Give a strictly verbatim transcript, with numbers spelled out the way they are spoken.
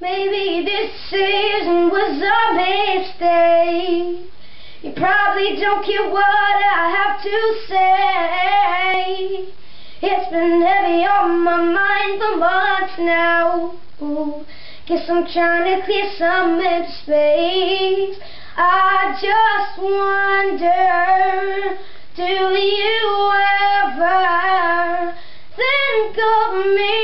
Maybe this season was a mistake. You probably don't care what I have to say. It's been heavy on my mind for months now. Ooh, guess I'm trying to clear some empty space. I just wonder, do you ever think of me?